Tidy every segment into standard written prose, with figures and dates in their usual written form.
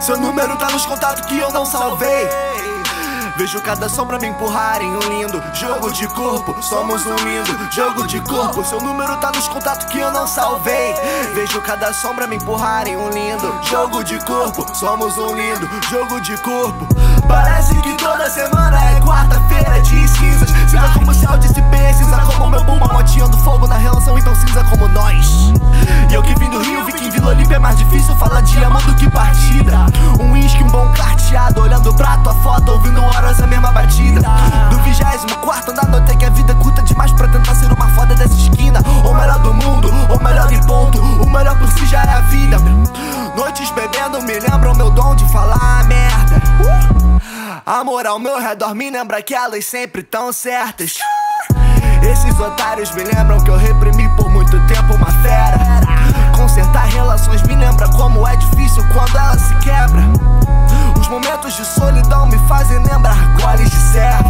Seu número tá nos contatos que eu não salvei. Vejo cada sombra me empurrar em um lindo jogo de corpo. Somos um lindo jogo de corpo. Seu número tá nos contatos que eu não salvei. Vejo cada sombra me empurrar em um lindo jogo de corpo. Somos um lindo jogo de corpo. Parece que toda semana é quarta-feira de cinzas. Cinza como o céu de CP, cinza como meu pulmão ateando fogo na relação, então cinza como nós. E eu que vim do Rio, vi que em Vila Olímpia é mais difícil falar de amor do que partida. Um uísque, um bom carteado, olhando pra tua foto, ouvindo horas a mesma batida. Do 24º andar, notei que a vida é curta demais pra tentar ser uma foda dessa esquina. Ou melhor do mundo, ou melhor em ponto. O melhor por si já é a vida. Noites bebendo me lembram meu dom de falar merda. Amor ao meu redor me lembra que elas sempre tão certas. Esses otários me lembram que eu reprimi por muito tempo uma fera. Consertar relações me lembra como é difícil quando ela se quebra. Os momentos de solidão me fazem lembrar goles de serra.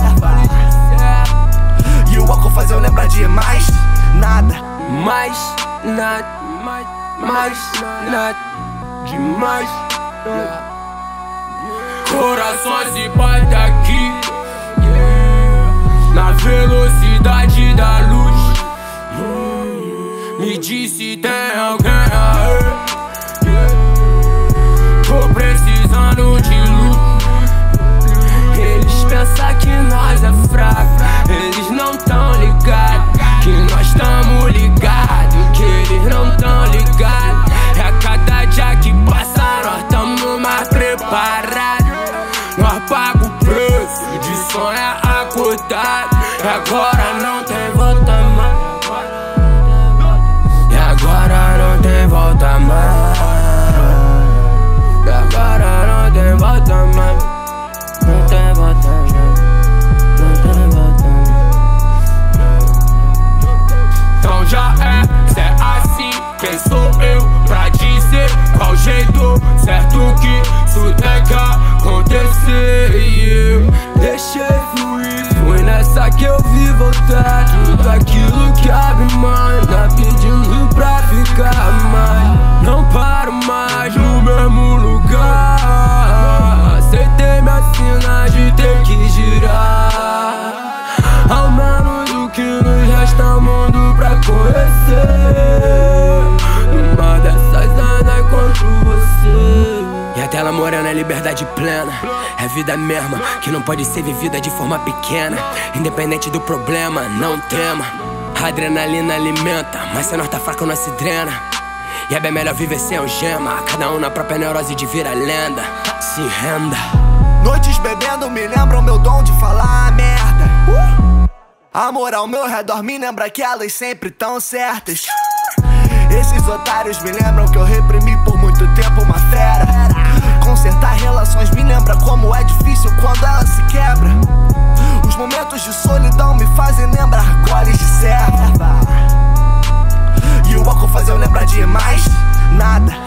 E o álcool faz eu lembrar de mais nada. Mais nada, mais nada, demais nada. Corações se batem aqui, na velocidade da luz. Me diz se tem alguém aí. Tô precisando de luz. Eles pensam que nós é fraco, eles não tão ligados que nós tamo ligados, que eles não tão ligados. É cada dia que passa nós tamo mais preparados. Nós paga o preço de sonhar acordado. E agora não tem volta mais. E agora não tem volta mais. E agora não tem volta mais. Não tem volta mais. Não tem volta mais. Então já é, cê é assim. Quem sou eu pra dizer qual jeito certo que isso tem que acontecer? E eu deixei fluir. Foi nessa que eu vi voltar. Tudo aquilo que abre manda pedindo pra ficar mais. Não paro mais no mesmo lugar. Aceitei minha sina de ter que girar. Ao menos do que nos resta mundo pra conhecer. Numa dessas anda encontro você. E a tela morena é liberdade plena. É vida mesma, que não pode ser vivida de forma pequena. Independente do problema, não tema. A adrenalina alimenta, mas se nós tá fraco nós se drena. E é bem melhor viver sem algema. Cada um na própria neurose de vira lenda. Se renda. Noites bebendo me lembram meu dom de falar merda. Amor ao meu redor me lembra que elas sempre tão certas. Esses otários me lembram que eu reprimi por muito tempo uma fera. Consertar relações me lembra como é difícil quando ela se quebra. Os momentos de solidão me fazem lembrar goles de serra. E o álcool faz eu lembrar de mais nada.